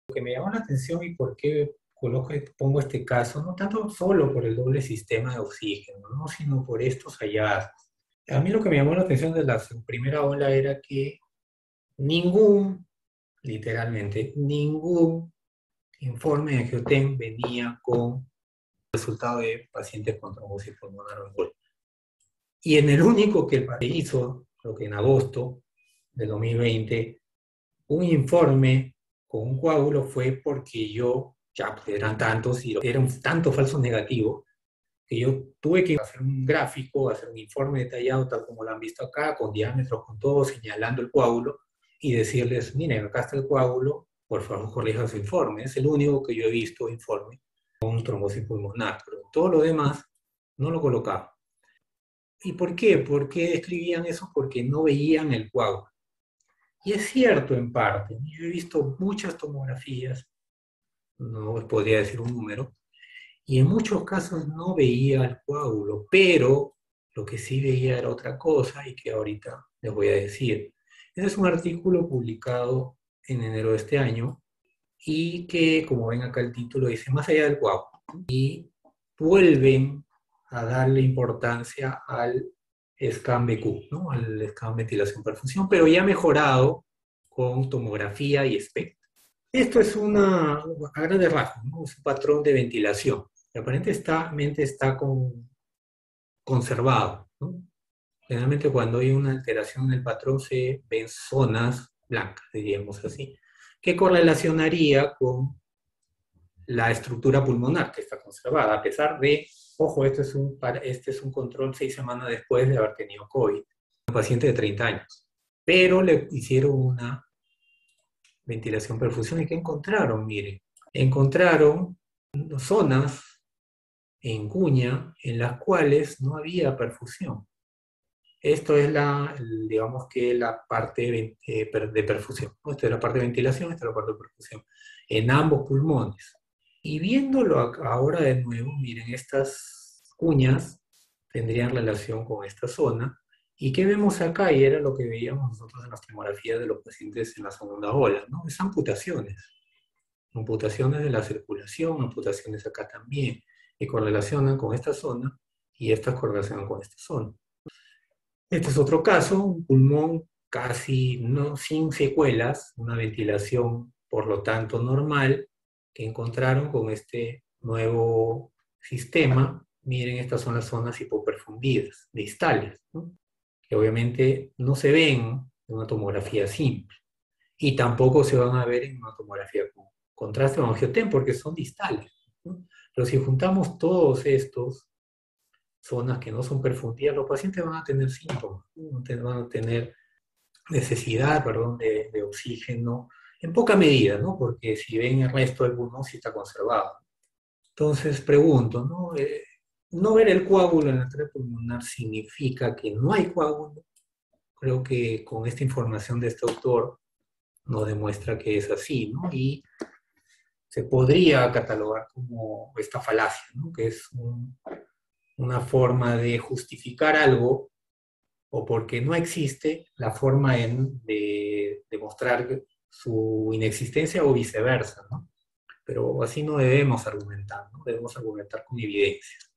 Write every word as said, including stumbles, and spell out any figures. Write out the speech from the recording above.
Lo que me llama la atención y por qué coloco, pongo este caso, no tanto solo por el doble sistema de oxígeno, ¿no? Sino por estos hallazgos. A mí lo que me llamó la atención de la primera ola era que ningún, literalmente, ningún informe de Geotem venía con resultado de pacientes con trombosis pulmonar o embolia. Y en el único que el país hizo, creo que en agosto del dos mil veinte, un informe con un coágulo fue porque yo, ya pues eran tantos y eran tantos falsos negativos, que yo tuve que hacer un gráfico, hacer un informe detallado, tal como lo han visto acá, con diámetros, con todo, señalando el coágulo, y decirles, miren, acá está el coágulo, por favor corrijan su informe. Es el único que yo he visto informe con trombosis pulmonar, pero todo lo demás no lo colocaba. ¿Y por qué? ¿Por qué escribían eso? Porque no veían el coágulo. Y es cierto en parte. Yo he visto muchas tomografías, no os podría decir un número, y en muchos casos no veía el coágulo, pero lo que sí veía era otra cosa y que ahorita les voy a decir. Ese es un artículo publicado en enero de este año y que, como ven acá el título, dice más allá del coágulo. Y vuelven a darle importancia al SCAN B Q, ¿no? Al SCAN ventilación perfusión, pero ya mejorado con tomografía y espectro. Esto es una, a grandes rasgos, ¿no? Es un patrón de ventilación. Aparentemente está con, conservado, ¿no? Generalmente cuando hay una alteración en el patrón se ven zonas blancas, diríamos así, que correlacionaría con la estructura pulmonar que está conservada, a pesar de, ojo, este es un, este es un control seis semanas después de haber tenido COVID, un paciente de treinta años, pero le hicieron una ventilación perfusión y ¿qué encontraron? Miren, encontraron zonas en cuña en las cuales no había perfusión. Esto es la, digamos que la parte de, de perfusión, ¿no? Esta es la parte de ventilación, esta es la parte de perfusión, en ambos pulmones. Y viéndolo ahora de nuevo, miren, estas cuñas tendrían relación con esta zona. ¿Y qué vemos acá? Y era lo que veíamos nosotros en las tomografías de los pacientes en la segunda ola, ¿no? Es amputaciones. Amputaciones de la circulación, amputaciones acá también, y correlacionan con esta zona, y estas correlacionan con esta zona. Este es otro caso, un pulmón casi no, sin secuelas, una ventilación por lo tanto normal, que encontraron con este nuevo sistema. Miren, estas son las zonas hipoperfundidas, distales, ¿no? Que obviamente no se ven en una tomografía simple, y tampoco se van a ver en una tomografía con contraste o angiotem, porque son distales, ¿no? Pero si juntamos todos estos zonas que no son perfundidas, los pacientes van a tener síntomas, ¿no? Van a tener necesidad, perdón, de, de oxígeno, en poca medida, ¿no? Porque si ven el resto del pulmón sí está conservado. Entonces pregunto, ¿no? Eh, no ver el coágulo en la arteria pulmonar significa que no hay coágulo. Creo que con esta información de este autor nos demuestra que es así, ¿no? Y se podría catalogar como esta falacia, ¿no? Que es un, una forma de justificar algo, o porque no existe la forma en, de demostrar su inexistencia o viceversa, ¿no? Pero así no debemos argumentar, ¿no? Debemos argumentar con evidencia.